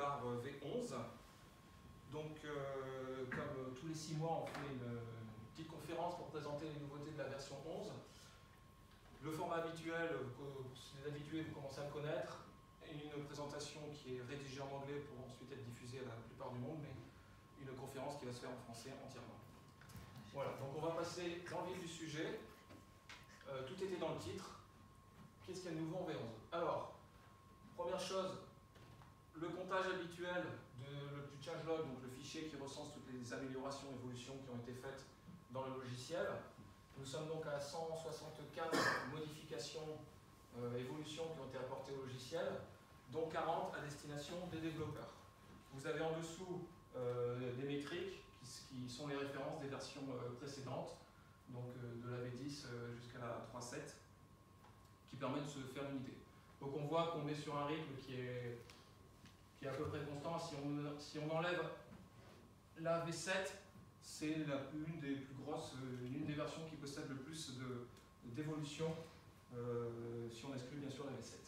barre V11. Donc, comme tous les 6 mois, on fait une petite conférence pour présenter les nouveautés de la version 11. Le format habituel, les habitués, vous commencez à le connaître. Une présentation qui est rédigée en anglais pour ensuite être diffusée à la plupart du monde, mais une conférence qui va se faire en français entièrement. Voilà, donc on va passer dans le vif du sujet. Tout était dans le titre. Qu'est-ce qu'il y a de nouveau en V11? Alors, première chose, le comptage habituel du changelog, donc le fichier qui recense toutes les améliorations, évolutions qui ont été faites dans le logiciel. Nous sommes donc à 175 modifications, évolutions qui ont été apportées au logiciel, dont 40 à destination des développeurs. Vous avez en dessous des métriques qui sont les références des versions précédentes, donc de la V10 jusqu'à la 3.7, qui permettent de se faire une idée. Donc on voit qu'on est sur un rythme qui est à peu près constant. Si on enlève la V7, c'est une des plus grosses, une des versions qui possède le plus d'évolution, si on exclut bien sûr la V7.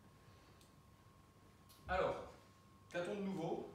Alors, qu'a-t-on de nouveau?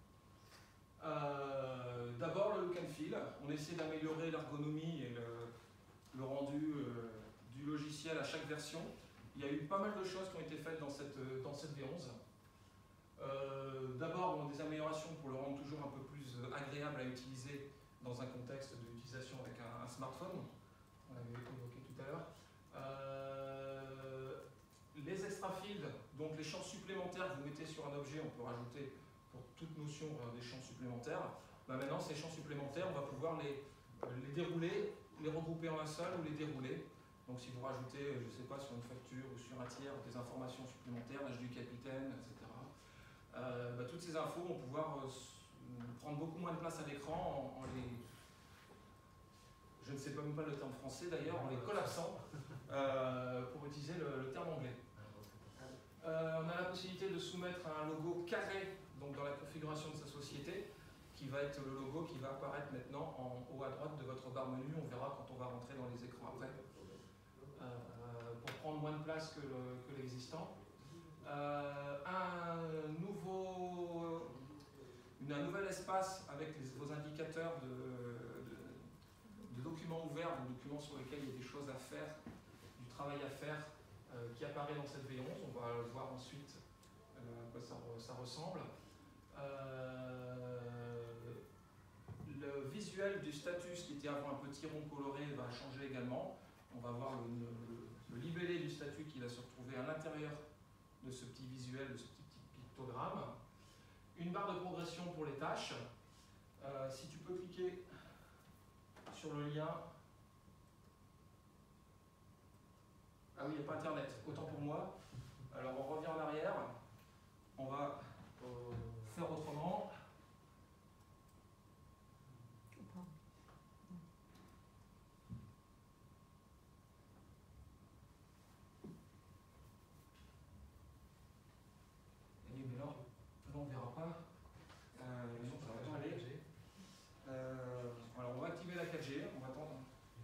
D'abord le look and feel. On essaie d'améliorer l'ergonomie et le rendu du logiciel à chaque version. Il y a eu pas mal de choses qui ont été faites dans cette V11. D'abord, des améliorations pour le rendre toujours un peu plus agréable à utiliser dans un contexte d'utilisation avec un smartphone. On l'avait évoqué tout à l'heure. Les extra fields, donc les champs supplémentaires que vous mettez sur un objet, on peut rajouter pour toute notion des champs supplémentaires. Maintenant, ces champs supplémentaires, on va pouvoir les dérouler, les regrouper en un seul ou les dérouler. Donc si vous rajoutez, je ne sais pas, sur une facture ou sur un tiers, des informations supplémentaires, l'âge du capitaine, etc., toutes ces infos vont pouvoir prendre beaucoup moins de place à l'écran en les... Je ne sais même pas le terme français d'ailleurs, en les collapsant, pour utiliser le terme anglais. On a la possibilité de soumettre un logo carré donc dans la configuration de sa société, qui va être le logo qui va apparaître maintenant en haut à droite de votre barre menu. On verra quand on va rentrer dans les écrans après, pour prendre moins de place que l'existant. Un nouvel espace avec vos indicateurs de documents ouverts, de documents sur lesquels il y a des choses à faire, du travail à faire, qui apparaît dans cette V11. On va voir ensuite à quoi ça ressemble. Le visuel du status, qui était avant un petit rond coloré, va changer également. On va voir le libellé du statut qui va se retrouver à l'intérieur de ce petit visuel, de ce petit pictogramme. Une barre de progression pour les tâches. Si tu peux cliquer sur le lien. Ah oui, il n'y a pas internet, autant pour moi. Alors on revient en arrière. On va faire autrement. Mais là, on ne verra pas. Donc ça va pas aller. Alors on va activer la 4G, on va attendre.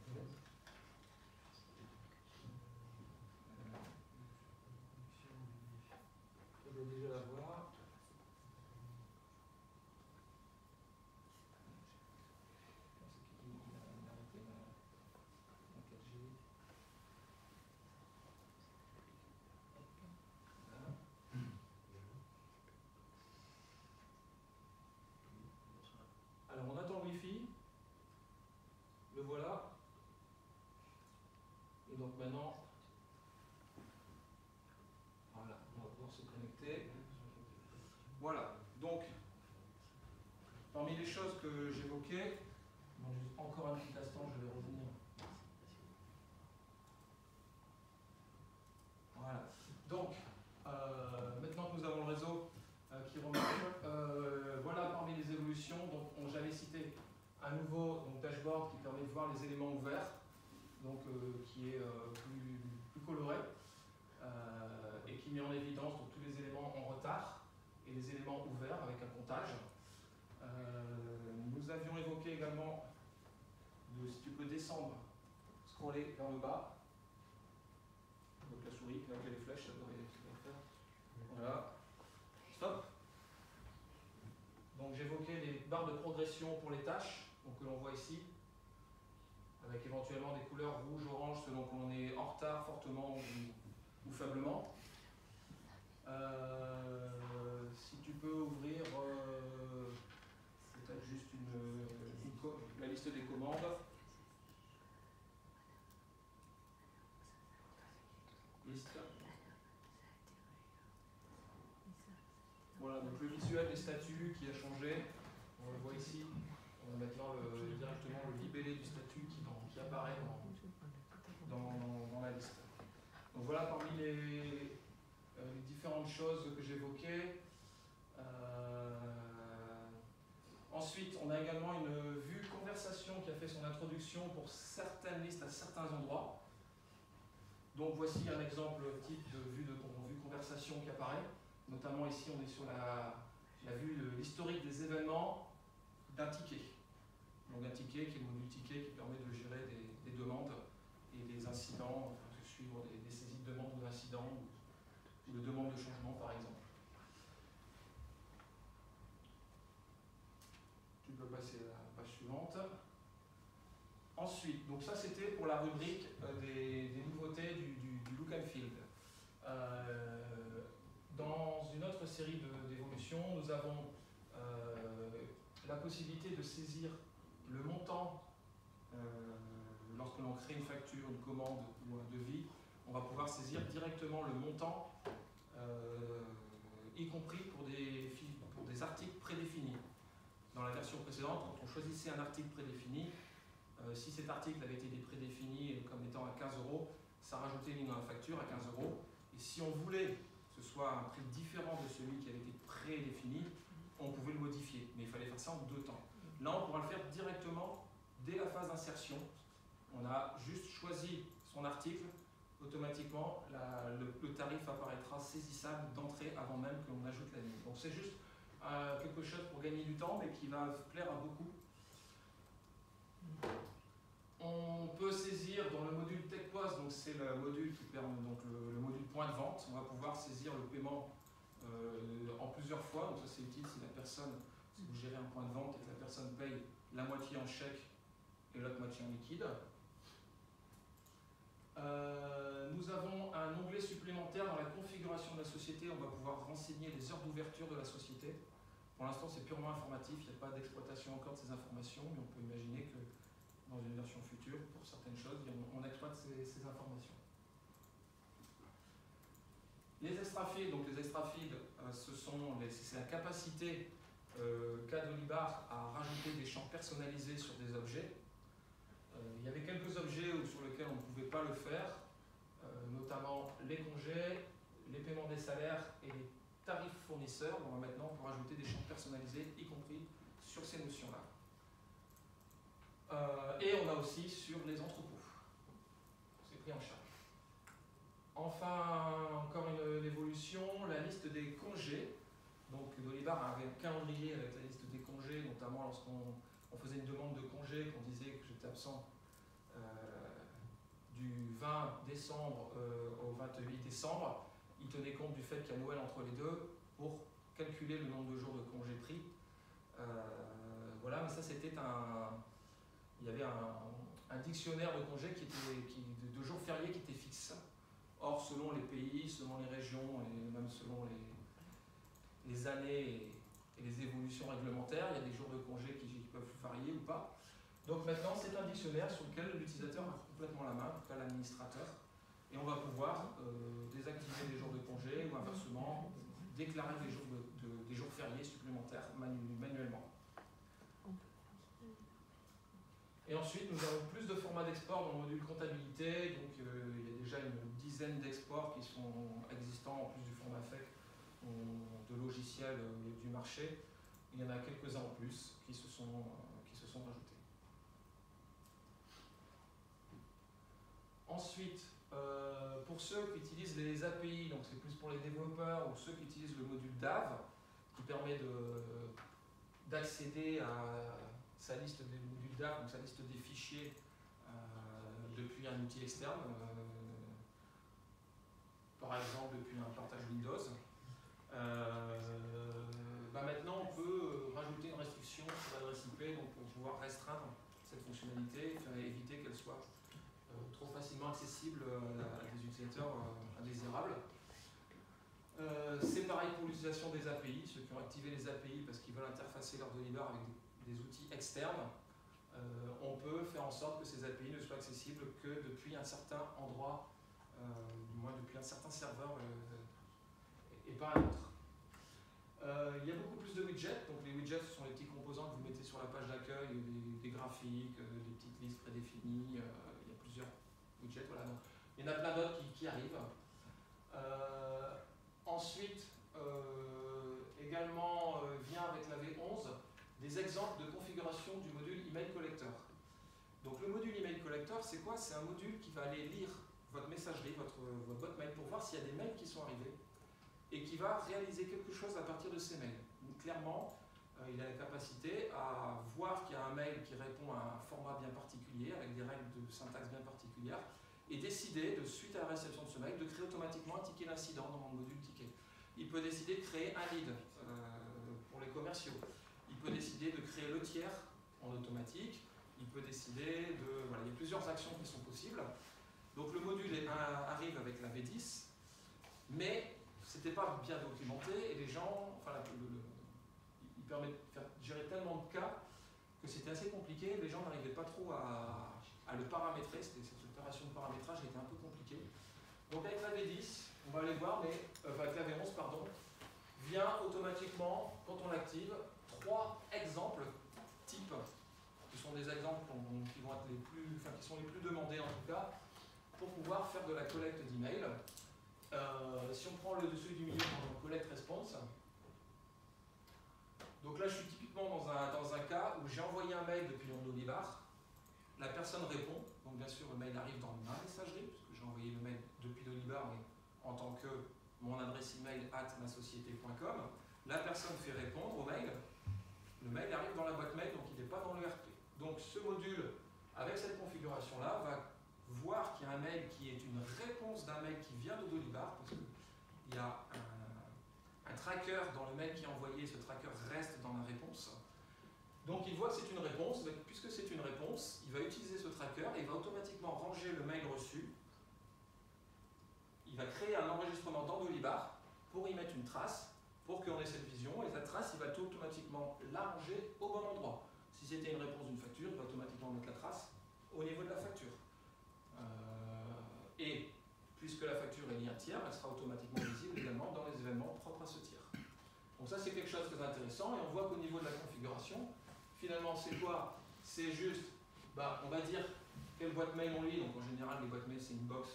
On doit déjà la voir. Alors on attend le Wi-Fi, le voilà, et donc maintenant, voilà, on va pouvoir se connecter. Voilà, donc, parmi les choses que j'évoquais, encore un petit instant, je vais revenir. Voilà, donc, maintenant que nous avons le réseau qui remarche, voilà parmi les évolutions. Donc j'avais cité un nouveau dashboard qui permet de voir les éléments ouverts, donc qui est plus coloré et qui met en évidence donc, tous les éléments en retard et les éléments ouverts avec un comptage. Nous avions évoqué également, si tu peux descendre, scroller vers le bas, donc la souris avec les flèches, ça devrait faire. Voilà. Stop. progression pour les tâches, donc que l'on voit ici, avec éventuellement des couleurs rouge, orange, selon qu'on est en retard fortement ou faiblement. Si tu peux ouvrir peut-être juste la liste des commandes. Liste. Voilà, donc le visuel des statuts qui a changé, on le voit ici. On a maintenant directement le libellé du statut qui apparaît dans la liste. Donc voilà parmi les différentes choses que j'évoquais. Ensuite, on a également une vue conversation qui a fait son introduction pour certaines listes à certains endroits. Donc voici un exemple type de vue conversation qui apparaît. Notamment ici, on est sur la vue de l'historique des événements d'un ticket. Donc un ticket qui est le module ticket qui permet de gérer des demandes et des incidents, enfin, de suivre des saisies de demandes ou d'incidents ou de demandes de changement par exemple. Tu peux passer à la page suivante. Ensuite, donc ça c'était pour la rubrique des nouveautés du look and feel. Dans une autre série d'évolutions, nous avons la possibilité de saisir le montant lorsque l'on crée une facture, une commande ou un devis. On va pouvoir saisir directement le montant, y compris pour des articles prédéfinis. Dans la version précédente, quand on choisissait un article prédéfini, si cet article avait été prédéfini comme étant à 15 €, ça rajoutait une ligne dans la facture à 15 €. Et si on voulait que ce soit un prix différent de celui qui avait été prédéfini, on pouvait le modifier. Mais il fallait faire ça en 2 temps. Là, on pourra le faire directement dès la phase d'insertion. On a juste choisi son article. Automatiquement, le tarif apparaîtra saisissable d'entrée avant même que l'on ajoute la ligne. Donc c'est juste quelque chose pour gagner du temps, mais qui va plaire à beaucoup. On peut saisir dans le module TechPOS, donc c'est le module qui permet donc le module point de vente. On va pouvoir saisir le paiement en plusieurs fois. Donc ça c'est utile si vous gérez un point de vente et que la personne paye la moitié en chèque et l'autre moitié en liquide. Nous avons un onglet supplémentaire dans la configuration de la société. On va pouvoir renseigner les heures d'ouverture de la société. Pour l'instant, c'est purement informatif. Il n'y a pas d'exploitation encore de ces informations, mais on peut imaginer que dans une version future, pour certaines choses, on exploite ces informations. Les extra fields, donc les extra fields, c'est la capacité qu'a Dolibar à rajouter des champs personnalisés sur des objets. Il y avait quelques objets sur lesquels on ne pouvait pas le faire, notamment les congés, les paiements des salaires et les tarifs fournisseurs. On va maintenant pouvoir ajouter des champs personnalisés, y compris sur ces notions-là. Et on a aussi sur les entrepôts. C'est pris en charge. Enfin, encore une évolution, la liste des congés. Donc Dolibar avait un calendrier avec la liste des congés, notamment lorsqu'on faisait une demande de congé, qu'on disait que j'étais absent du 20 décembre au 28 décembre. Il tenait compte du fait qu'il y a Noël entre les deux pour calculer le nombre de jours de congés pris. Voilà, mais ça c'était il y avait un dictionnaire de congés de jours fériés qui était fixe. Or, selon les pays, selon les régions et même selon les années et les évolutions réglementaires, il y a des jours de congés qui peuvent varier ou pas. Donc maintenant, c'est un dictionnaire sur lequel l'utilisateur a complètement la main, en tout cas l'administrateur, et on va pouvoir désactiver des jours de congé ou inversement déclarer des jours fériés supplémentaires manuellement. Et ensuite, nous avons plus de formats d'export dans le module comptabilité. Donc, il y a déjà une dizaine d'exports qui sont existants en plus du format FEC de logiciels du marché. Il y en a quelques-uns en plus qui se sont rajoutés. Ensuite, pour ceux qui utilisent les API, donc c'est plus pour les développeurs ou ceux qui utilisent le module DAV, qui permet d'accéder à sa liste des modules DAV, donc sa liste des fichiers depuis un outil externe, par exemple depuis un partage Windows. Maintenant on peut rajouter une restriction sur l'adresse IP pouvoir restreindre cette fonctionnalité et éviter qu'elle soit trop facilement accessible à des utilisateurs indésirables. C'est pareil pour l'utilisation des API, ceux qui ont activé les API parce qu'ils veulent interfacer leur Dolibar avec des outils externes. On peut faire en sorte que ces API ne soient accessibles que depuis un certain endroit, du moins depuis un certain serveur et pas un autre. Il y a beaucoup plus de widgets, donc les widgets ce sont les petits composants que vous mettez sur la page d'accueil, des graphiques, des petites listes prédéfinies, il y a plusieurs widgets, voilà. Donc, il y en a plein d'autres qui arrivent. Ensuite, également vient avec la V11 des exemples de configuration du module Email Collector. Donc le module Email Collector, c'est quoi? C'est un module qui va aller lire votre messagerie, votre boîte mail pour voir s'il y a des mails qui sont arrivés et qui va réaliser quelque chose à partir de ces mails. Donc, clairement, il a la capacité à voir qu'il y a un mail qui répond à un format bien particulier, avec des règles de syntaxe bien particulières, et décider, suite à la réception de ce mail, de créer automatiquement un ticket d'incident dans mon module ticket. Il peut décider de créer un lead pour les commerciaux. Il peut décider de créer le tiers en automatique. Il peut décider de... Voilà, il y a plusieurs actions qui sont possibles. Donc le module arrive avec la V10, mais ce n'était pas bien documenté et les gens... Enfin, il permet de gérer tellement de cas que c'était assez compliqué. Les gens n'arrivaient pas trop à le paramétrer. Cette opération de paramétrage était un peu compliquée. Donc avec la V10, on va aller voir, mais avec la V11, pardon, vient automatiquement, quand on l'active, 3 exemples types, qui sont des exemples qui vont être qui sont les plus demandés en tout cas, pour pouvoir faire de la collecte d'emails. Si on prend celui du milieu dans le collect response, donc là je suis typiquement dans un cas où j'ai envoyé un mail depuis mon Dolibar, la personne répond, donc bien sûr le mail arrive dans ma messagerie, puisque j'ai envoyé le mail depuis Dolibar, mais en tant que mon adresse email @masociété.com, la personne fait répondre au mail, le mail arrive dans la boîte mail, donc il n'est pas dans le RP. Donc ce module, avec cette configuration-là, va voir qu'il y a un mail qui est une réponse d'un mail qui vient de Dolibar, parce qu'il y a un tracker dans le mail qui est envoyé, ce tracker reste dans la réponse. Donc il voit que c'est une réponse, mais puisque c'est une réponse, il va utiliser ce tracker et il va automatiquement ranger le mail reçu. Il va créer un enregistrement dans Dolibar pour y mettre une trace, pour qu'on ait cette vision, et cette trace, il va tout automatiquement la ranger au bon endroit. Si c'était une réponse d'une facture, il va automatiquement mettre la trace au niveau de la facture. Et puisque la facture est liée à un tiers, elle sera automatiquement visible également dans les événements propres à ce tiers. Donc ça, c'est quelque chose de très intéressant, et on voit qu'au niveau de la configuration, finalement, c'est quoi? C'est juste, on va dire, quelle boîte mail on lit. Donc en général, les boîtes mail, c'est une box.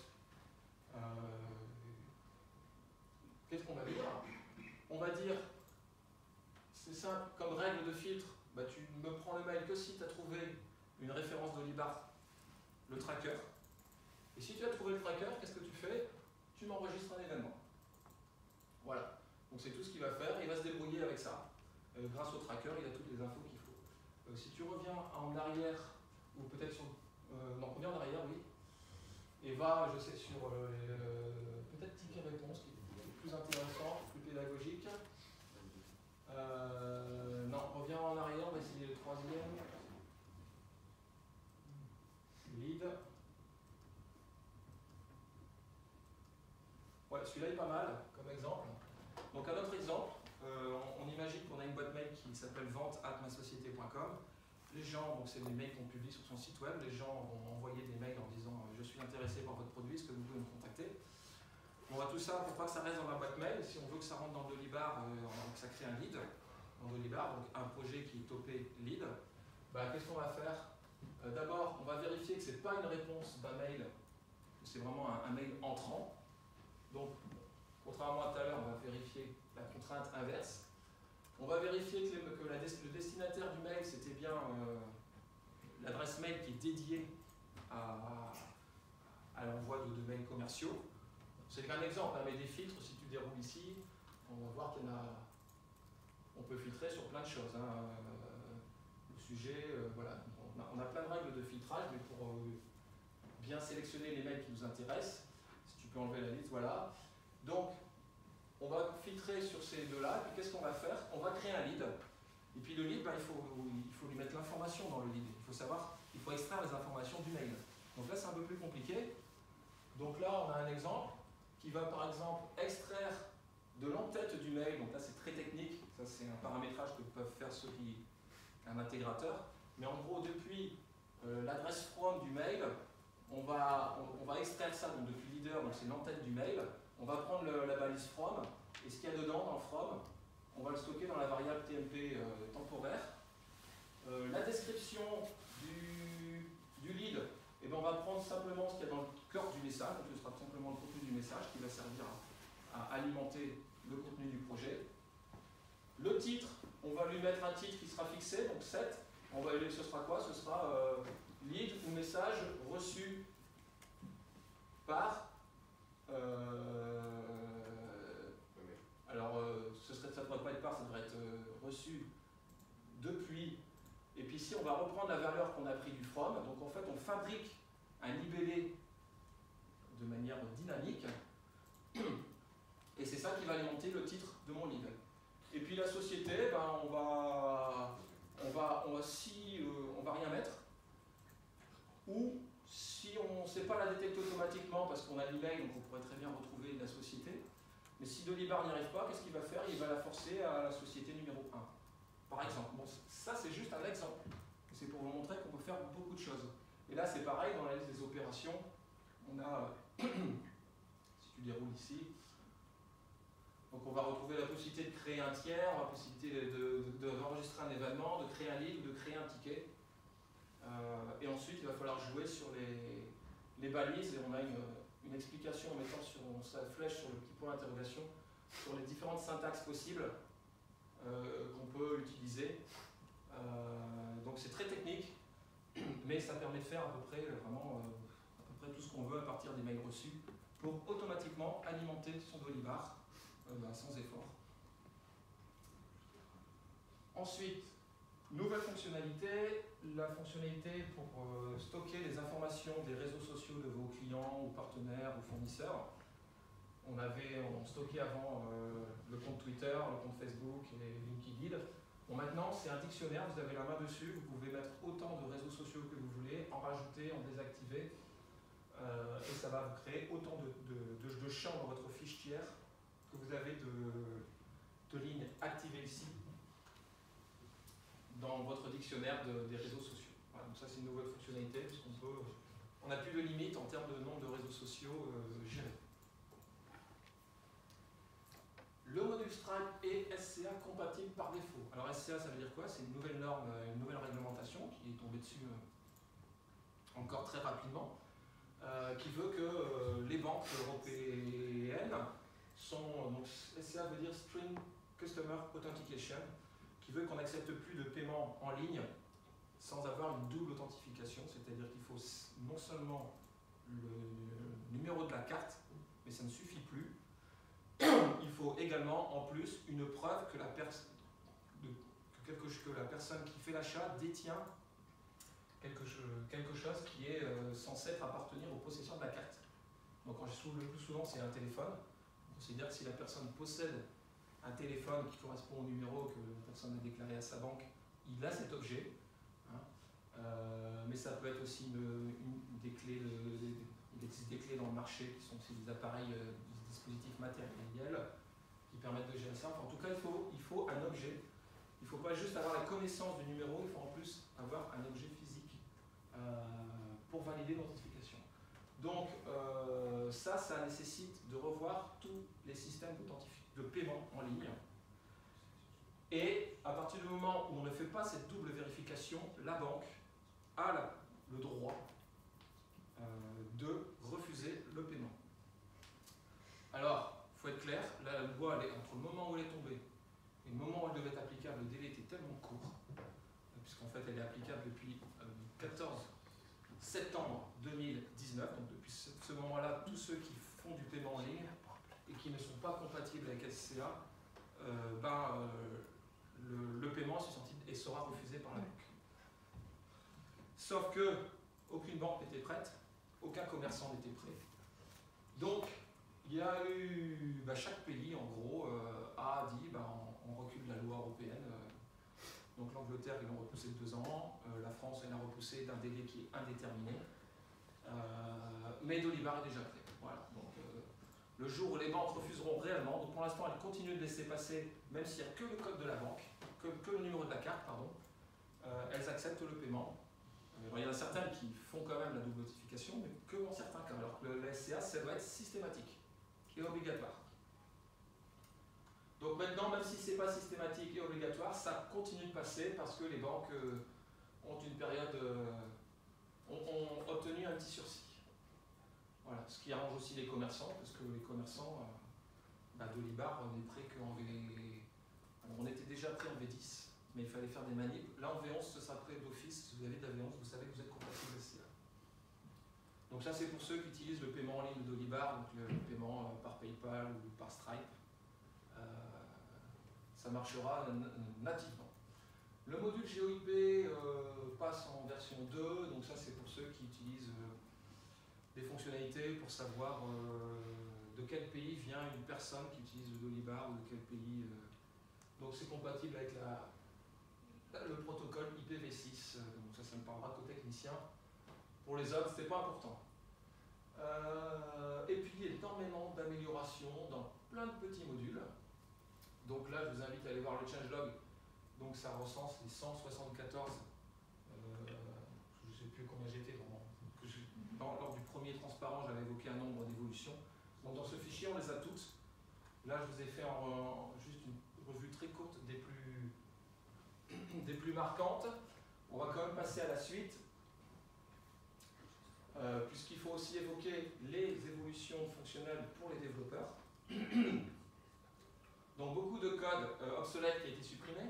Qu'est-ce qu'on va dire? On va dire, c'est simple, comme règle de filtre, tu me prends le mail que si tu as trouvé une référence Dolibar, le tracker. Et si tu as trouvé le tracker, qu'est-ce que tu fais? Tu m'enregistres un événement. Voilà. Donc c'est tout ce qu'il va faire, il va se débrouiller avec ça. Grâce au tracker, il a toutes les infos qu'il faut. Si tu reviens en arrière, ou peut-être sur... non, reviens en arrière, oui. Et va, je sais, sur peut-être ticket réponse, qui est plus intéressant, plus pédagogique. Non, reviens en arrière, on va essayer le troisième. Lead. Ouais, celui-là est pas mal comme exemple. Donc un autre exemple, on imagine qu'on a une boîte mail qui s'appelle vente@masociété.com. Les gens, donc c'est des mails qu'on publie sur son site web, les gens vont envoyer des mails en disant je suis intéressé par votre produit, est-ce que vous pouvez me contacter? On voit tout ça pour pas que ça reste dans la boîte mail. Si on veut que ça rentre dans Dolibar, que ça crée un lead dans Dolibar, donc un projet qui est topé lead, qu'est-ce qu'on va faire? D'abord, on va vérifier que ce n'est pas une réponse d'un mail, c'est vraiment un mail entrant. Donc, contrairement à tout à l'heure, on va vérifier la contrainte inverse. On va vérifier que le destinataire du mail, c'était bien l'adresse mail qui est dédiée à l'envoi de mails commerciaux. C'est un exemple, mais des filtres, si tu déroules ici, on va voir qu'il y en a. On peut filtrer sur plein de choses. Le sujet, voilà. On a plein de règles de filtrage, mais pour bien sélectionner les mails qui nous intéressent, si tu peux enlever la liste, voilà. Donc, on va filtrer sur ces deux-là, puis qu'est-ce qu'on va faire? On va créer un lead. Et puis le lead, il faut lui mettre l'information dans le lead. Il faut extraire les informations du mail. Donc là, c'est un peu plus compliqué. Donc là, on a un exemple qui va par exemple extraire de l'entête du mail. Donc là, c'est très technique. Ça, c'est un paramétrage que peuvent faire un intégrateur. Mais en gros, depuis l'adresse from du mail, on va extraire ça donc depuis leader, donc c'est l'entête du mail. On va prendre la balise from et ce qu'il y a dedans dans le from, on va le stocker dans la variable TMP temporaire. La description du lead, eh ben on va prendre simplement ce qu'il y a dans le cœur du message, donc ce sera simplement le contenu du message qui va servir à alimenter le contenu du projet. Le titre, on va lui mettre un titre qui sera fixé, donc 7. Ce sera quoi? Ce sera lead ou message reçu par. Alors, ça ne devrait pas être par, ça devrait être reçu depuis. Et puis ici, on va reprendre la valeur qu'on a pris du from. Donc en fait, on fabrique un libellé de manière dynamique. Et c'est ça qui va alimenter le titre de mon lead. Et puis la société, on va rien mettre. Ou si on ne sait pas la détecter automatiquement parce qu'on a l'email, donc on pourrait très bien retrouver la société. Mais si Dolibar n'y arrive pas, qu'est-ce qu'il va faire? Il va la forcer à la société numéro 1. Par exemple. Bon, ça, c'est juste un exemple. C'est pour vous montrer qu'on peut faire beaucoup de choses. Et là, c'est pareil, dans la liste des opérations, on a, si tu déroules ici, donc on va retrouver la possibilité de créer un tiers, la possibilité d'enregistrer un événement, de créer un lead ou de créer un ticket. Et ensuite, il va falloir jouer sur les balises, et on a une explication en mettant sa flèche sur le petit point d'interrogation sur les différentes syntaxes possibles qu'on peut utiliser. Donc c'est très technique, mais ça permet de faire à peu près tout ce qu'on veut à partir des mails reçus pour automatiquement alimenter son Dolibar sans effort. Ensuite, nouvelle fonctionnalité, la fonctionnalité pour stocker les informations des réseaux sociaux de vos clients ou partenaires ou fournisseurs. On stockait avant le compte Twitter, le compte Facebook et LinkedIn. Bon, maintenant, c'est un dictionnaire, vous avez la main dessus, vous pouvez mettre autant de réseaux sociaux que vous voulez, en rajouter, en désactiver, et ça va vous créer autant de champs dans votre fiche tiers que vous avez de lignes activées ici dans votre dictionnaire des réseaux sociaux. Voilà, donc ça c'est une nouvelle fonctionnalité, parce on n'a plus de limite en termes de nombre de réseaux sociaux gérés. Le module Stripe est SCA compatible par défaut. Alors SCA, ça veut dire quoi? C'est une nouvelle norme, une nouvelle réglementation qui est tombée dessus encore très rapidement, qui veut que les banques européennes sont... Donc SCA veut dire String Customer Authentication, qui veut qu'on n'accepte plus de paiement en ligne sans avoir une double authentification, c'est-à-dire qu'il faut non seulement le numéro de la carte, mais ça ne suffit plus. Il faut également, en plus, une preuve que la personne qui fait l'achat détient quelque chose qui est censé appartenir au possesseur de la carte. Donc, le plus souvent, c'est un téléphone. On considère que si la personne possède un téléphone qui correspond au numéro que la personne a déclaré à sa banque, il a cet objet. Mais ça peut être aussi des clés dans le marché qui sont aussi des appareils, des dispositifs matériels qui permettent de gérer ça. Enfin, en tout cas, il faut un objet. Il ne faut pas juste avoir la connaissance du numéro, il faut en plus avoir un objet physique pour valider l'authentification. Donc ça nécessite de revoir tous les systèmes de paiement en ligne. Et à partir du moment où on ne fait pas cette double vérification, la banque a le droit de refuser le paiement. Alors, il faut être clair, la loi, entre le moment où elle est tombée et le moment où elle devait être applicable, le délai était tellement court, puisqu'en fait elle est applicable depuis 14 septembre 2019, donc depuis ce moment-là, tous ceux qui font du paiement en ligne et qui ne sont pas compatibles avec SCA, le paiement est susceptible et sera refusé par la banque. Sauf que aucune banque n'était prête, aucun commerçant n'était prêt. Donc, il y a eu, chaque pays en gros a dit on recule la loi européenne l'Angleterre, ils l'ont repoussé de 2 ans. La France, elle l'a repoussé d'un délai qui est indéterminé. Mais Dolibar est déjà prêt. Voilà. Donc, le jour où les banques refuseront réellement, donc pour l'instant, elles continuent de laisser passer, même s'il n'y a que le code de la banque, que le numéro de la carte, pardon, elles acceptent le paiement. Il y en a certaines qui font quand même la double notification, mais que dans certains cas. Alors que la SCA, ça doit être systématique et obligatoire. Donc maintenant, même si ce n'est pas systématique et obligatoire, ça continue de passer parce que les banques ont une période, ont obtenu un petit sursis. Voilà, ce qui arrange aussi les commerçants, parce que les commerçants, Dolibar, on est prêt qu'en V... Alors, on était déjà prêt en V10, mais il fallait faire des manips. Là, en V11, ce sera prêt d'office. Si vous avez de la V11, vous savez que vous êtes compatible SCA. Donc ça, c'est pour ceux qui utilisent le paiement en ligne de Dolibar, donc le paiement par PayPal ou par Stripe. Ça marchera nativement. Le module GeoIP passe en version 2, donc ça c'est pour ceux qui utilisent des fonctionnalités pour savoir de quel pays vient une personne qui utilise le Dolibar ou de quel pays. Donc c'est compatible avec le protocole IPv6, donc ça me parlera qu'aux techniciens. Pour les autres, c'était pas important. Et puis énormément d'améliorations dans plein de petits modules. Donc là, je vous invite à aller voir le changelog. Donc ça recense les 174, je ne sais plus combien j'étais, lors du premier transparent, j'avais évoqué un nombre d'évolutions. Donc dans ce fichier, on les a toutes. Là, je vous ai fait juste une revue très courte des plus marquantes. On va quand même passer à la suite, puisqu'il faut aussi évoquer les évolutions fonctionnelles pour les développeurs. Donc beaucoup de code obsolète qui a été supprimé,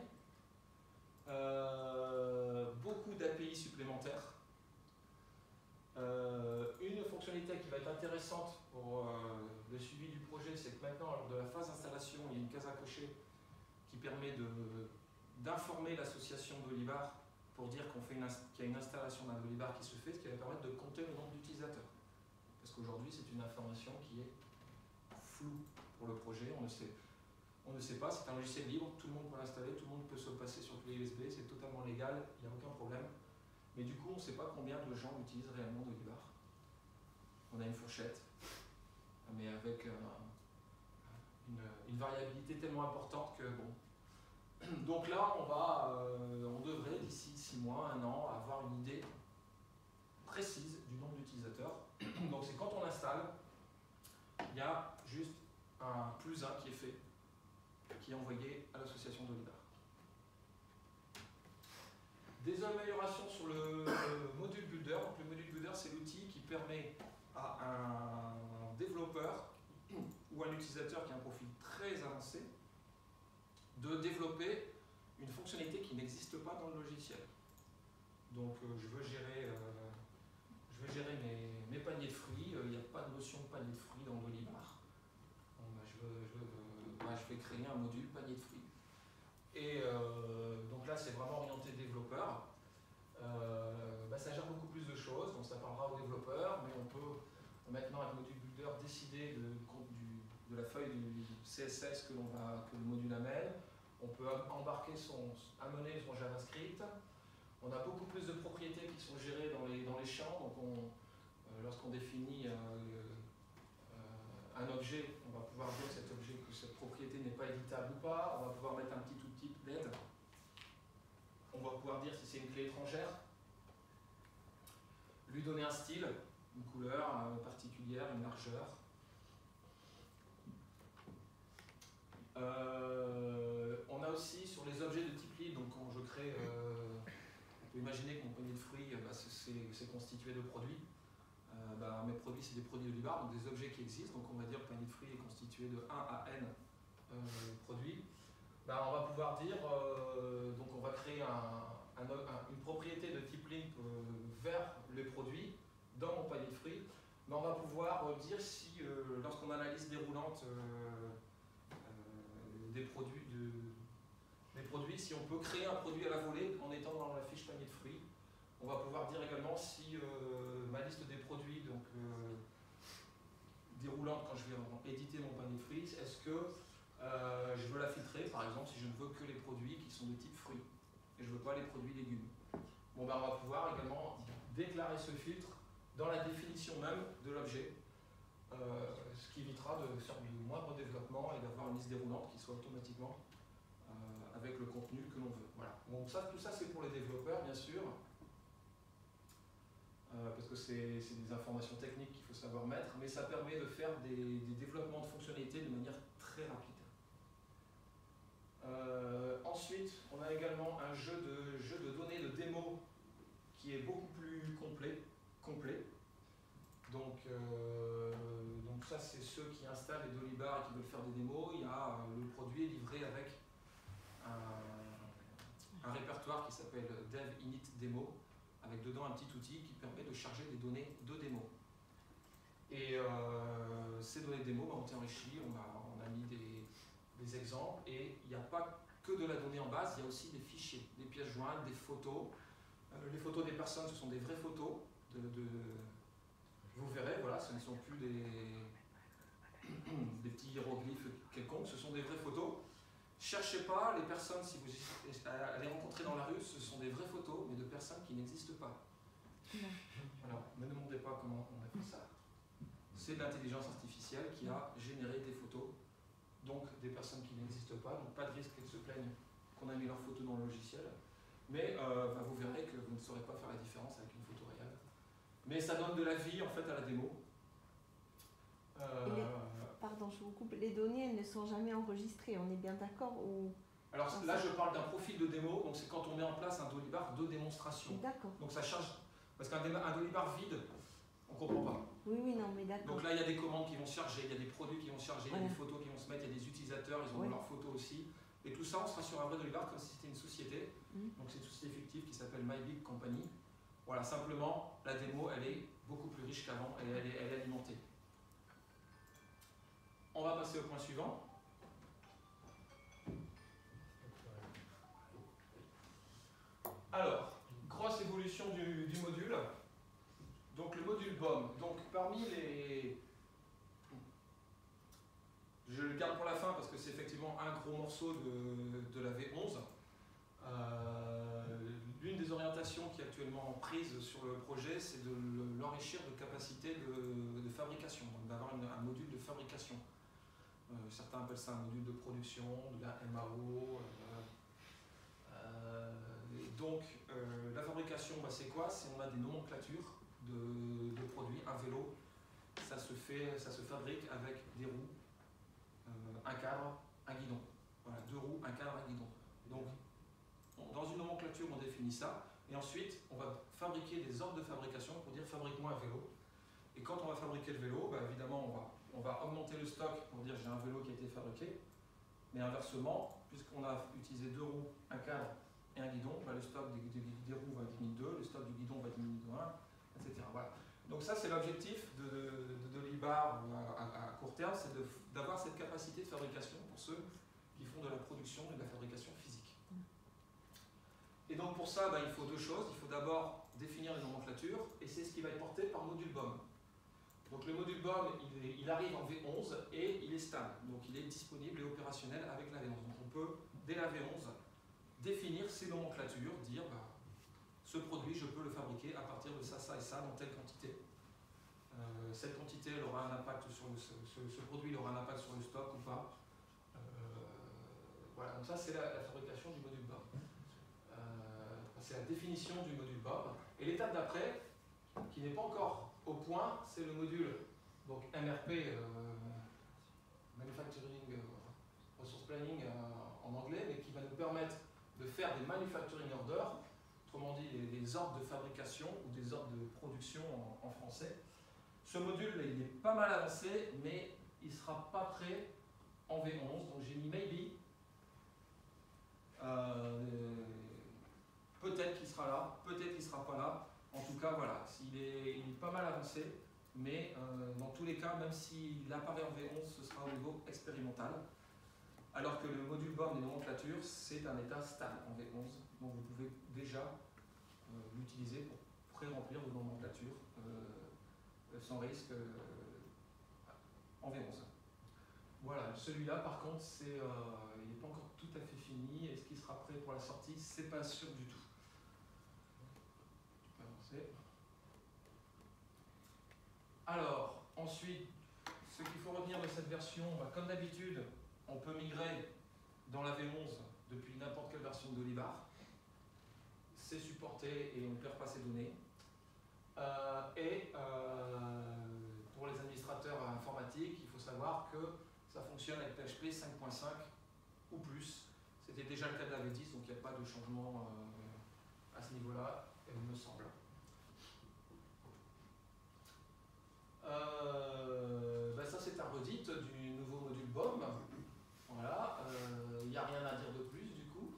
beaucoup d'API supplémentaires, une fonctionnalité qui va être intéressante pour le suivi du projet, c'est que maintenant, lors de la phase d'installation, il y a une case à cocher qui permet d'informer l'association Dolibar pour dire qu'il y a une installation d'un Dolibar qui se fait, ce qui va permettre de compter le nombre d'utilisateurs. Parce qu'aujourd'hui, c'est une information qui est floue pour le projet, on ne sait pas, c'est un logiciel libre, tout le monde peut l'installer, tout le monde peut se le passer sur clé USB, c'est totalement légal, il n'y a aucun problème. Mais du coup, on ne sait pas combien de gens utilisent réellement Dolibar. On a une fourchette, mais avec une variabilité tellement importante que bon. Donc là, on devrait d'ici 6 mois, 1 an, avoir une idée précise du nombre d'utilisateurs. Donc c'est quand on installe, il y a juste un +1 qui est fait, qui est envoyé à l'association Dolibar. Des améliorations sur le module Builder. Donc, le module Builder, c'est l'outil qui permet à un développeur ou un utilisateur qui a un profil très avancé de développer une fonctionnalité qui n'existe pas dans le logiciel. Donc je veux gérer mes paniers de fruits, il n'y a pas de notion de panier de fruits dans Dolibar. Je vais créer un module panier de fruits. Et donc là, c'est vraiment orienté développeur. Ça gère beaucoup plus de choses, donc ça parlera aux développeurs, mais on peut maintenant, avec Module Builder, décider de la feuille du CSS que le module amène. On peut amener son JavaScript. On a beaucoup plus de propriétés qui sont gérées dans les champs. Donc lorsqu'on définit un objet, on va pouvoir dire que cette propriété n'est pas éditable ou pas. On va pouvoir mettre un petit outil d'aide. On va pouvoir dire si c'est une clé étrangère. Lui donner un style, une couleur particulière, une largeur. On a aussi sur les objets de type lib, donc quand je crée, on peut imaginer que mon panier de fruits, c'est constitué de produits. Mes produits, c'est des produits Dolibar, donc des objets qui existent. Donc on va dire que le panier de fruits est constitué de 1 à n produits. On va pouvoir dire, donc on va créer une propriété de type lib vers les produits dans mon panier de fruits. Mais on va pouvoir dire si, lorsqu'on a la liste déroulante des produits, si on peut créer un produit à la volée en étant dans la fiche panier de fruits. On va pouvoir dire également si ma liste des produits déroulante quand je vais éditer mon panier de fruits, est-ce que je veux la filtrer, par exemple, si je ne veux que les produits qui sont de type fruits. et je ne veux pas les produits légumes. Bon, ben, on va pouvoir également déclarer ce filtre dans la définition même de l'objet, ce qui évitera de faire du moindre développement et d'avoir une liste déroulante qui soit automatiquement avec le contenu que l'on veut. Voilà. Donc ça, tout ça c'est pour les développeurs bien sûr, parce que c'est des informations techniques qu'il faut savoir mettre, mais ça permet de faire des développements de fonctionnalités de manière très rapide. Ensuite, on a également un jeu de données de démo qui est beaucoup plus complet. Donc ça, c'est ceux qui installent les Dollybar et qui veulent faire des démos. Il y a le produit est livré avec un répertoire qui s'appelle Dev Init Demo, avec dedans un petit outil qui permet de charger des données de démo. Et ces données de démo ont été enrichies, on a mis des exemples, et il n'y a pas que de la donnée en base, il y a aussi des fichiers, des pièces jointes, des photos. Les photos des personnes, ce sont des vraies photos. Vous verrez, voilà, ce ne sont plus des petits hiéroglyphes quelconques, ce sont des vraies photos. Cherchez pas les personnes, si vous les rencontrez dans la rue, ce sont des vraies photos, mais de personnes qui n'existent pas. Voilà, ne me demandez pas comment on a fait ça. C'est de l'intelligence artificielle qui a généré des photos, donc des personnes qui n'existent pas, donc pas de risque qu'elles se plaignent qu'on a mis leurs photos dans le logiciel. Mais vous verrez que vous ne saurez pas faire la différence avec une photo réelle. Mais ça donne de la vie en fait à la démo. Pardon, je vous coupe. Les données, elles ne sont jamais enregistrées, on est bien d'accord ou... Alors là, je parle d'un profil de démo, donc c'est quand on met en place un Dollybar de démonstration. D'accord. Donc ça charge, parce qu'un Dollybar vide, on ne comprend pas. Oui, non, mais d'accord. Donc là, il y a des commandes qui vont se charger, il y a des produits qui vont se charger, il y a des photos qui vont se mettre, il y a des utilisateurs, ils ont leurs photos aussi. Et tout ça, on sera sur un vrai Dollybar comme si c'était une société. Donc c'est une société fictive qui s'appelle My Big Company. Voilà, simplement, la démo, elle est beaucoup plus riche qu'avant, elle est alimentée. On va passer au point suivant. Alors, grosse évolution du module. Donc le module BOM. Donc parmi les... Je le garde pour la fin parce que c'est effectivement un gros morceau de la V11. L'une des orientations qui est actuellement prise sur le projet, c'est de l'enrichir de capacités de fabrication, donc d'avoir un module de fabrication. Certains appellent ça un module de production, de la MAO. Donc la fabrication, c'est quoi? On a des nomenclatures de produits. Un vélo, ça se fabrique avec des roues, un cadre, un guidon. Voilà, 2 roues, un cadre, un guidon. Donc dans une nomenclature, on définit ça, et ensuite on va fabriquer des ordres de fabrication pour dire fabrique-moi un vélo. Et quand on va fabriquer le vélo, évidemment on va augmenter le stock pour dire j'ai un vélo qui a été fabriqué, mais inversement, puisqu'on a utilisé 2 roues, un cadre et un guidon, le stock des roues va diminuer de 2, le stock du guidon va diminuer de 1, etc. Voilà. Donc ça c'est l'objectif de Dollybar à court terme, c'est d'avoir cette capacité de fabrication pour ceux qui font de la production et de la fabrication physique. Et donc pour ça, il faut 2 choses. Il faut d'abord définir les nomenclatures, et c'est ce qui va être porté par module BOM. Donc le module BOM, il arrive en V11 et il est stable. Donc il est disponible et opérationnel avec la V11. Donc on peut, dès la V11, définir ces nomenclatures, dire ce produit, je peux le fabriquer à partir de ça, ça et ça, dans telle quantité. Cette quantité, elle aura un impact sur ce produit, il aura un impact sur le stock ou pas. Voilà, donc ça c'est la fabrication du module BOM. C'est la définition du module BOM. Et l'étape d'après, qui n'est pas encore au point, c'est le module donc MRP, Manufacturing Resource Planning en anglais, mais qui va nous permettre de faire des manufacturing orders, autrement dit des ordres de fabrication ou des ordres de production en français. Ce module, il est pas mal avancé, mais il ne sera pas prêt en V11, donc j'ai mis maybe. Peut-être qu'il sera là, peut-être qu'il ne sera pas là. En tout cas, voilà, il est pas mal avancé, mais dans tous les cas, même s'il apparaît en V11, ce sera au niveau expérimental. Alors que le module BOM des nomenclatures, c'est un état stable en V11, donc vous pouvez déjà l'utiliser pour pré-remplir vos nomenclatures sans risque en V11. Voilà, celui-là par contre, il n'est pas encore tout à fait fini. Est-ce qu'il sera parfait pour la sortie, c'est pas sûr du tout. Tu peux avancer. Alors, ensuite, ce qu'il faut retenir de cette version, comme d'habitude, on peut migrer dans la V11 depuis n'importe quelle version d'Olibar. C'est supporté et on ne perd pas ses données. Pour les administrateurs informatiques, il faut savoir que ça fonctionne avec PHP 5.5 ou plus. C'était déjà le cas de la V10, donc il n'y a pas de changement à ce niveau-là, il me semble. Ça c'est un redit du nouveau module BOM. Voilà, il n'y a rien à dire de plus du coup.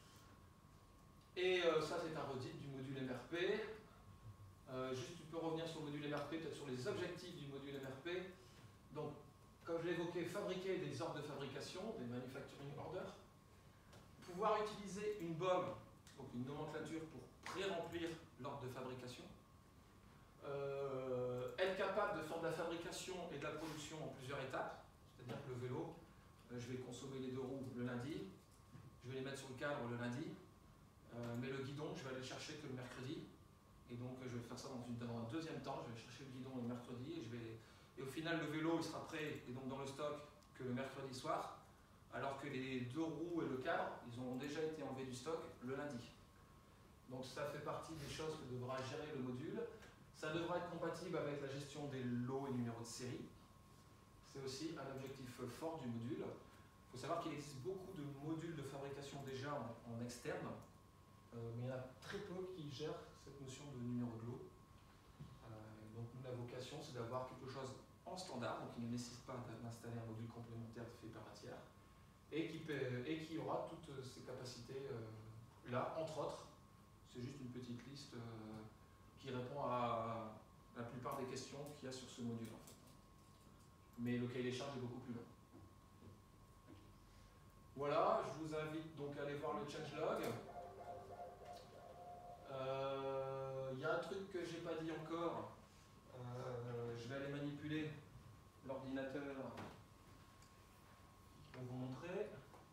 Et ça c'est un redit du module MRP. Juste tu peux revenir sur le module MRP, peut-être sur les objectifs du module MRP. Donc, comme je l'ai évoqué, fabriquer des ordres de fabrication, des manufacturing orders. Pouvoir utiliser une BOM, donc une nomenclature pour pré-remplir l'ordre de fabrication. Être capable de faire de la fabrication et de la production en plusieurs étapes, c'est-à-dire que le vélo, je vais consommer les 2 roues le lundi, je vais les mettre sur le cadre le lundi, mais le guidon, je vais aller le chercher que le mercredi, et donc je vais faire ça dans un deuxième temps, je vais chercher le guidon le mercredi, et au final le vélo il sera prêt, et donc dans le stock, que le mercredi soir, alors que les 2 roues et le cadre, ils ont déjà été enlevés du stock le lundi. Donc ça fait partie des choses que devra gérer le module. Ça devra être compatible avec la gestion des lots et numéros de série. C'est aussi un objectif fort du module. Il faut savoir qu'il existe beaucoup de modules de fabrication déjà en externe, mais il y en a très peu qui gèrent cette notion de numéro de lot. Donc la vocation, c'est d'avoir quelque chose en standard, donc qui ne nécessite pas d'installer un module complémentaire fait par un tiers, et qui aura toutes ces capacités là, entre autres. C'est juste une petite liste qui répond à la plupart des questions qu'il y a sur ce module en fait. Mais le cahier des charges est beaucoup plus long. Voilà, je vous invite donc à aller voir le changelog. Il y a un truc que je n'ai pas dit encore. Je vais aller manipuler l'ordinateur pour vous montrer.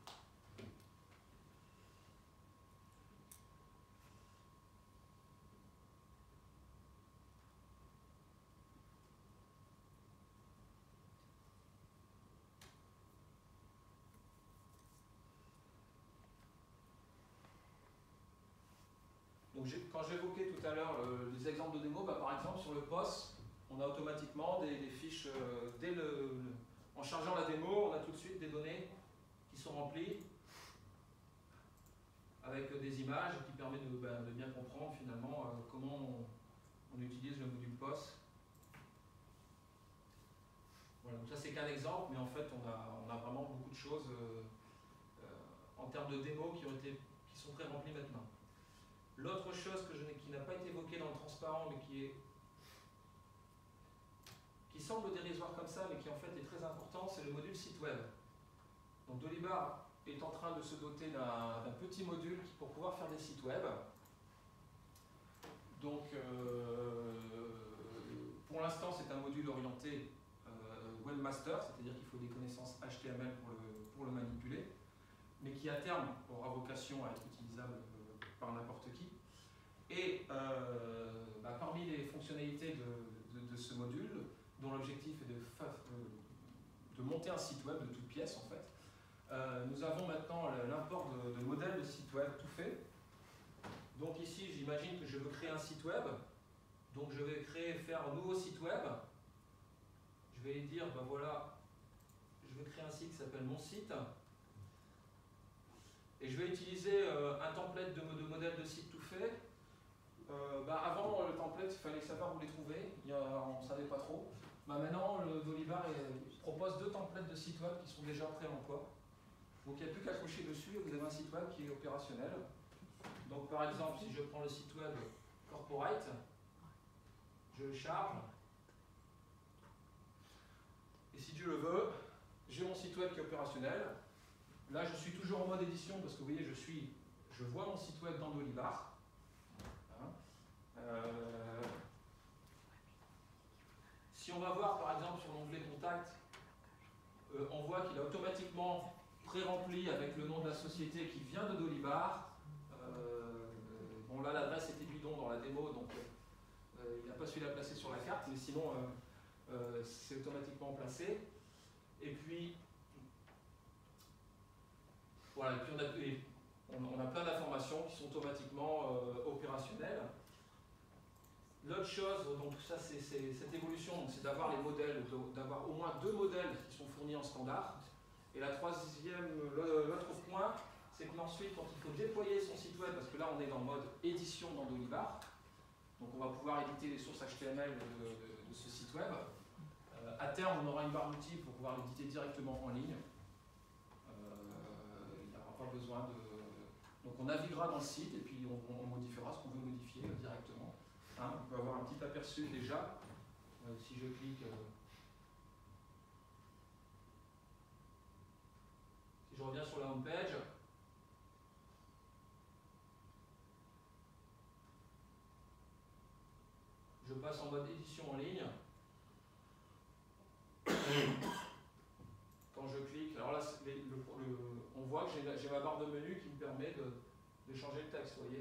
Donc quand j'évoquais tout à l'heure les exemples de démo, par exemple sur le POS, on a automatiquement des fiches, en chargeant la démo, on a tout de suite des données qui sont remplies avec des images qui permettent de bien comprendre finalement comment on utilise le module POS. Voilà, donc ça c'est qu'un exemple, mais en fait on a vraiment beaucoup de choses en termes de démo qui sont très remplies maintenant. L'autre chose qui n'a pas été évoquée dans le transparent, mais qui semble dérisoire comme ça, mais qui en fait est très important, c'est le module site web. Donc Dolibar est en train de se doter d'un petit module pour pouvoir faire des sites web. Donc pour l'instant c'est un module orienté webmaster, c'est-à-dire qu'il faut des connaissances HTML pour le manipuler, mais qui à terme aura vocation à être utilisable par n'importe qui. Et parmi les fonctionnalités de ce module, dont l'objectif est de monter un site web de toutes pièces en fait, nous avons maintenant l'import de modèles de site web tout fait. Donc ici j'imagine que je veux créer un site web, donc je vais faire un nouveau site web. Je vais dire voilà, je vais créer un site qui s'appelle mon site. Et je vais utiliser un template de modèle de site tout fait. Avant, le template, il fallait savoir où les trouver. On ne savait pas trop. Maintenant, le Dolibar propose 2 templates de site web qui sont déjà prêts en emploi. Donc il n'y a plus qu'à cocher dessus et vous avez un site web qui est opérationnel. Donc par exemple, si je prends le site web Corporate, je le charge. Et si Dieu le veut, j'ai mon site web qui est opérationnel. Là, je suis toujours en mode édition parce que vous voyez, je vois mon site web dans Dolibar. Si on va voir par exemple sur l'onglet Contact, on voit qu'il a automatiquement pré-rempli avec le nom de la société qui vient de Dolibar. Bon là l'adresse était bidon dans la démo, donc il n'a pas su la placer sur la carte, mais sinon c'est automatiquement placé. Et puis voilà, et puis on a plein d'informations qui sont automatiquement opérationnelles. L'autre chose, donc ça c'est cette évolution, c'est d'avoir les modèles, d'avoir au moins 2 modèles qui sont fournis en standard. Et l'autre point, c'est qu'ensuite, quand il faut déployer son site web, parce que là on est dans le mode édition dans Dolibar, donc on va pouvoir éditer les sources HTML de ce site web. À terme, on aura une barre d'outils pour pouvoir l'éditer directement en ligne. Il n'y aura pas besoin de... Donc on naviguera dans le site et puis on modifiera ce qu'on veut modifier directement. Hein, on peut avoir un petit aperçu déjà. Si je clique... si je reviens sur la home page, je passe en mode édition en ligne. Quand je clique, alors là, on voit que j'ai ma barre de menu qui me permet de changer le texte, vous voyez.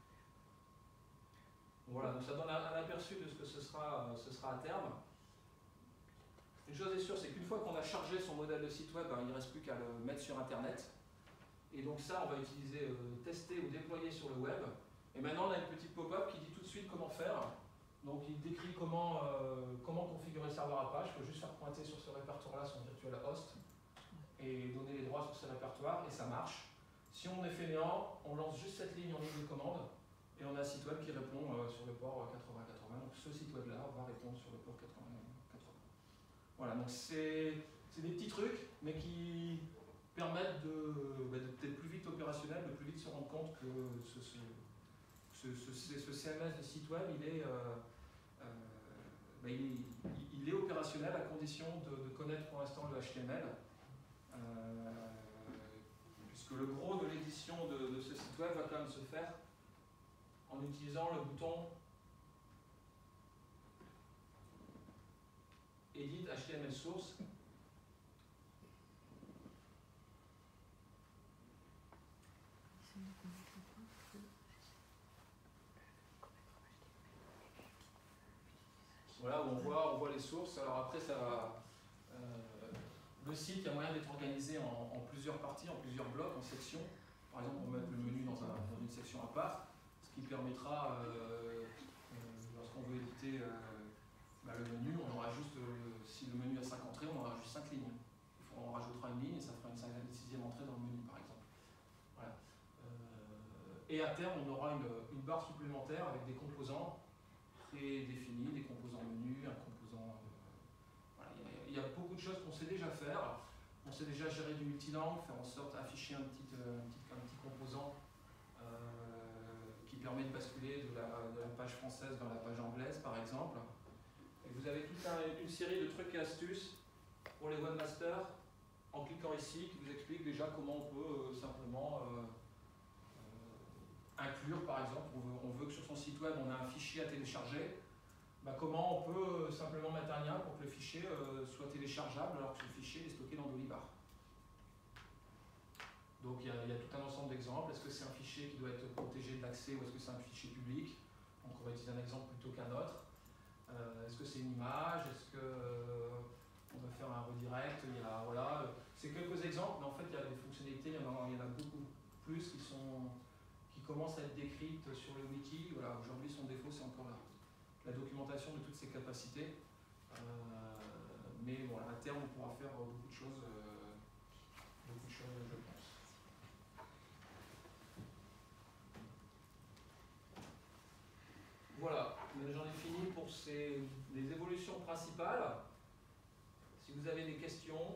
Voilà, donc ça donne un aperçu de ce que ce sera à terme. Une chose est sûre, c'est qu'une fois qu'on a chargé son modèle de site web, il ne reste plus qu'à le mettre sur Internet. Et donc ça, on va utiliser tester ou déployer sur le web. Et maintenant, on a une petite pop-up qui dit tout de suite comment faire. Donc il décrit comment configurer le serveur Apache. Il faut juste faire pointer sur ce répertoire-là son virtual host et donner les droits sur ce répertoire et ça marche. Si on est fainéant, on lance juste cette ligne en ligne de commande et on a un site web qui répond sur le port 8080. Donc ce site web-là va répondre sur le port 8080. Voilà, donc c'est des petits trucs, mais qui permettent d'être plus vite opérationnel, de plus vite se rendre compte que ce CMS de site web, il est opérationnel à condition de connaître pour l'instant le HTML. Puisque le gros de l'édition de ce site web va quand même se faire en utilisant le bouton Edit HTML Source. Voilà, où on voit les sources. Alors après, le site, il y a moyen d'être organisé en plusieurs parties, en plusieurs blocs, en sections. Par exemple, on met le menu dans une section à part, ce qui permettra, lorsqu'on veut éditer le menu, on aura juste, si le menu a 5 entrées, on aura juste 5 lignes. On rajoutera une ligne et ça fera une 6e entrée dans le menu, par exemple. Voilà. Et à terme, on aura une barre supplémentaire avec des composants prédéfinis, des composants menus, un composant... voilà. Il y a beaucoup de choses qu'on sait déjà faire. On sait déjà gérer du multilangue, faire en sorte d'afficher un petit composant qui permet de basculer de la page française dans la page anglaise, par exemple. Et vous avez toute une série de trucs et astuces pour les webmasters en cliquant ici qui vous explique déjà comment on peut simplement inclure, par exemple, on veut que sur son site web on a un fichier à télécharger. Comment on peut simplement mettre un lien pour que le fichier soit téléchargeable alors que le fichier est stocké dans Dolibar. Donc il y a tout un ensemble d'exemples. Est-ce que c'est un fichier qui doit être protégé de l'accès ou est-ce que c'est un fichier public? Donc on va utiliser un exemple plutôt qu'un autre. Est-ce que c'est une image? Est-ce qu'on va faire un redirect? Voilà. C'est quelques exemples, mais en fait il y a des fonctionnalités, il y en a beaucoup plus qui commencent à être décrites sur le wiki. Voilà. Aujourd'hui son défaut c'est encore la documentation de toutes ces capacités. Mais voilà, à terme on pourra faire beaucoup de choses, je pense. Voilà, j'en ai fini pour les évolutions principales. Si vous avez des questions.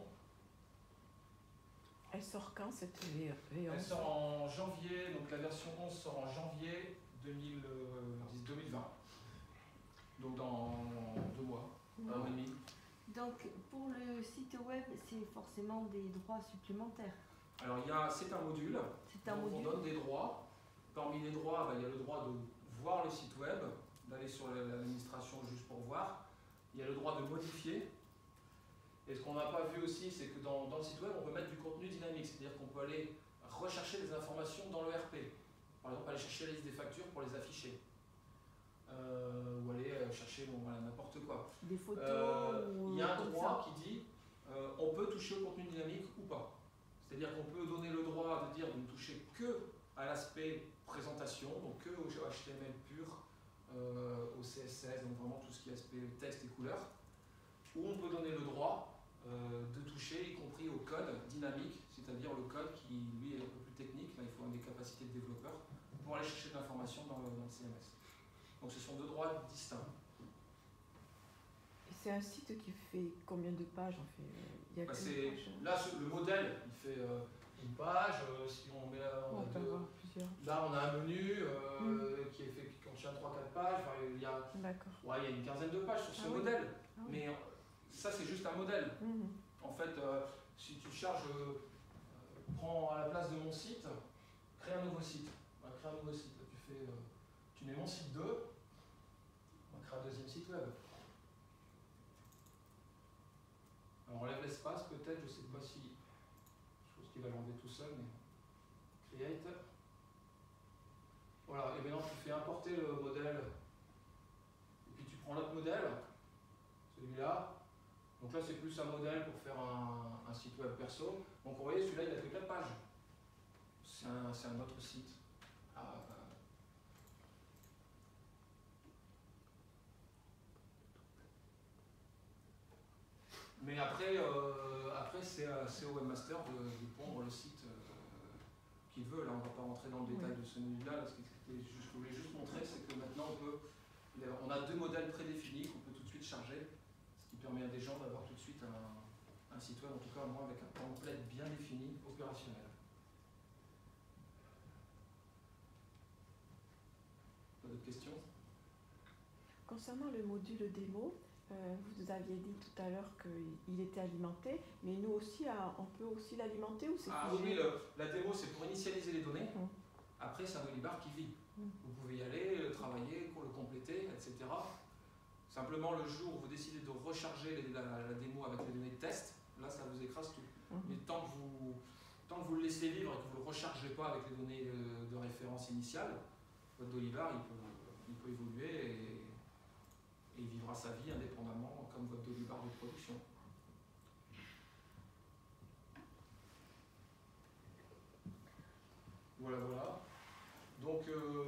Elle sort quand cette V11? Elle sort en janvier, donc la version 11 sort en janvier 2020. Donc dans 2 mois, 1 an et demi. Donc pour le site web, c'est forcément des droits supplémentaires. Alors c'est un module. On donne des droits. Parmi les droits, il y a le droit de voir le site web, d'aller sur l'administration juste pour voir. Il y a le droit de modifier. Et ce qu'on n'a pas vu aussi, c'est que dans le site web, on peut mettre du contenu dynamique, c'est-à-dire qu'on peut aller rechercher des informations dans le RP. Par exemple, aller chercher la liste des factures pour les afficher. Ou aller chercher voilà, n'importe quoi. Des photos. Il y a un droit qui dit on peut toucher au contenu dynamique ou pas. C'est-à-dire qu'on peut donner le droit de dire de ne toucher que à l'aspect présentation, donc que au HTML pur, au CSS, donc vraiment tout ce qui est aspect texte et couleurs. Ou on peut donner le droit de toucher, y compris au code dynamique, c'est-à-dire le code qui, lui, est un peu plus technique. Là, il faut des capacités de développeur pour aller chercher de l'information dans le CMS. Donc ce sont deux droits distincts. C'est un site qui fait combien de pages en fait? Il y a là, le modèle, il fait une page. Si on met là, là, on a un menu qui contient 3-4 pages. Enfin, il y a une quinzaine de pages sur ce modèle. Mais ça, c'est juste un modèle. En fait, si tu charges, prends à la place de mon site, crée un nouveau site. On va créer un nouveau site. Tu mets mon site 2, on va créer un deuxième site web. Alors on enlève l'espace peut-être, je ne sais pas si, je pense qu'il va l'enlever tout seul, mais create. Voilà, et maintenant tu fais importer le modèle, et puis tu prends l'autre modèle, celui-là. Donc là c'est plus un modèle pour faire un site web perso. Donc vous voyez, celui-là il a fait 4 pages. C'est un autre site. Mais après c'est au webmaster de pondre le site qu'il veut. Là, on ne va pas rentrer dans le détail de ce menu-là. Ce que je voulais juste montrer, c'est que maintenant on a deux modèles prédéfinis qu'on peut tout de suite charger, ce qui permet à des gens d'avoir tout de suite un site web, en tout cas moi, avec un template bien défini, opérationnel. Pas d'autres questions? Concernant le module démo, vous aviez dit tout à l'heure qu'il était alimenté, mais nous aussi, on peut aussi l'alimenter ou c'est oui, la démo c'est pour initialiser les données. Après, c'est un Dolibar qui vit. Vous pouvez y aller, le travailler, le compléter, etc. Simplement, le jour où vous décidez de recharger la démo avec les données de test, là, ça vous écrase tout. Mais tant que vous le laissez vivre et que vous ne le rechargez pas avec les données de référence initiale, votre Dolibar, il peut évoluer et il vivra sa vie indépendamment comme votre Dolibar de production. Voilà. Donc,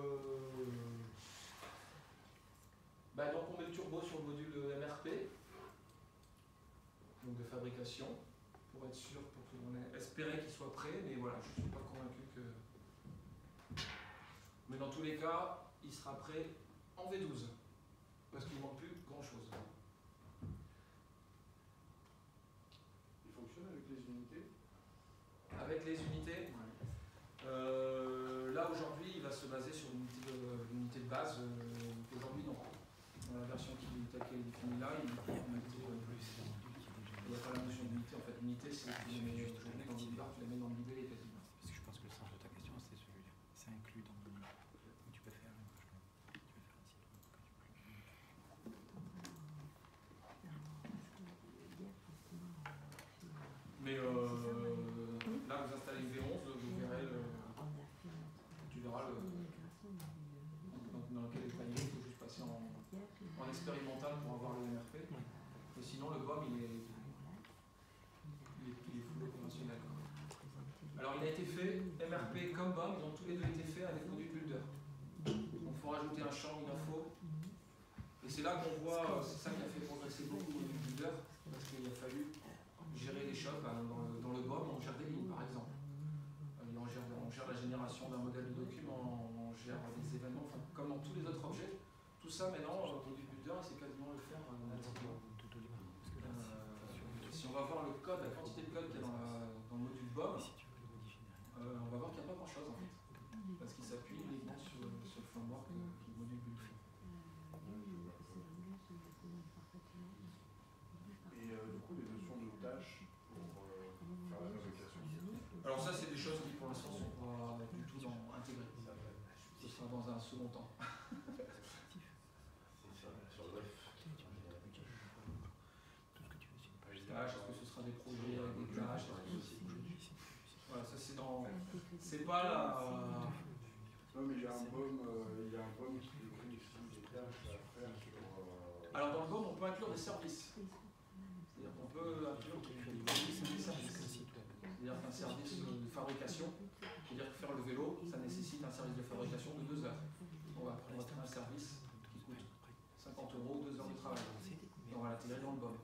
donc on met le turbo sur le module MRP, donc de fabrication, pour être sûr, pour qu'on espérait qu'il soit prêt, mais voilà, je ne suis pas convaincu que... Mais dans tous les cas, il sera prêt en V12. Parce qu'il ne manque plus grand chose. Il fonctionne avec les unités? Avec les unités, là aujourd'hui il va se baser sur l'unité de base. Aujourd'hui non. Dans la version qui est définie là, il n'y a pas la notion d'unité. En fait, l'unité c'est que tu les mets aujourd'hui dans le bar, tu les mets dans le libellé quasiment. Parce que je pense que le sens de ta question c'est celui-là. C'est inclus dans le. Tu peux faire un site Mais là, vous installez une V11, vous verrez tu verras dans quel panier, il faut juste passer en expérimental pour avoir le MRP. Et sinon, le BOM, il est full opérationnel. Alors, il a été fait, MRP comme BOM, ils ont tous les deux été faits avec Module Builder. Donc, il faut rajouter un champ info. Et c'est là qu'on voit, c'est ça qui a fait progresser beaucoup Module Builder, parce qu'il a fallu gérer les choses. Dans le BOM, on gère des lignes, par exemple. On gère la génération d'un modèle de document, on gère des événements, enfin, comme dans tous les autres objets. Tout ça, maintenant, Module Builder, c'est quasiment le faire nativement. Si on va voir le code, la quantité de code qu'il y a dans le module BOM, on va voir qu'il n'y a pas grand-chose, en fait. Parce qu'il s'appuie uniquement sur le framework du module Builder. Et du coup, les notions de tâches pour faire la fabrication. Alors ça, c'est des choses qui pour l'instant ne sont pas du tout intégrées. Ce sera dans un second temps. Sur le web. Tout ce que tu veux, c'est une page. Parce que c'est pas la... Non, mais il y a un BOM qui décrit ici des tâches à faire sur. Alors dans le BOM, on peut inclure des services. C'est-à-dire qu'on peut inclure des services. C'est-à-dire qu'un service de fabrication, c'est-à-dire que faire le vélo, ça nécessite un service de fabrication de 2 heures. On va prendre un service qui coûte 50 €, 2 heures de travail. Et on va l'intégrer dans le BOM.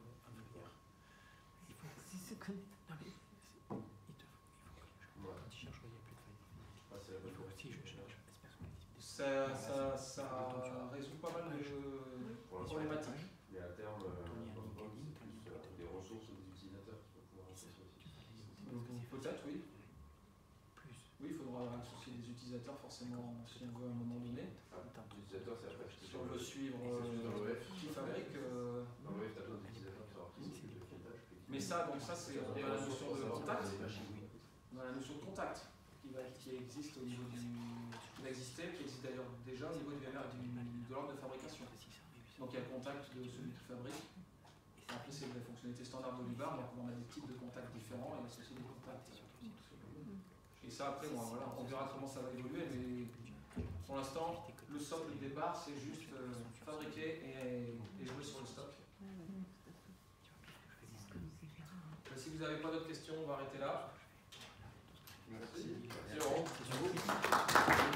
Ça résout pas mal de problématiques. Mais à terme, dans le BOM, c'est plus des ressources des utilisateurs qui vont pouvoir associer aussi. Peut-être, oui. Oui, il faudra associer des utilisateurs forcément si on veut à un moment donné. L'utilisateur, c'est après. Si on veut suivre qui fabrique. Dans le web, tu as d'autres utilisateurs qui sont artistes, qui font des tâches. Mais ça, donc ça, c'est dans la notion de contact. Dans la notion de contact qui existe au niveau qui existe d'ailleurs déjà au niveau de l'ordre de fabrication. Donc il y a le contact de celui qui fabrique. Après, c'est la fonctionnalité standard d'Olibar, donc on a des types de contacts différents et associer des contacts. Et ça, après, bon, voilà, on verra comment ça va évoluer, mais pour l'instant, le socle de départ, c'est juste fabriquer et jouer sur le stock. Si vous n'avez pas d'autres questions, on va arrêter là. Merci. Merci.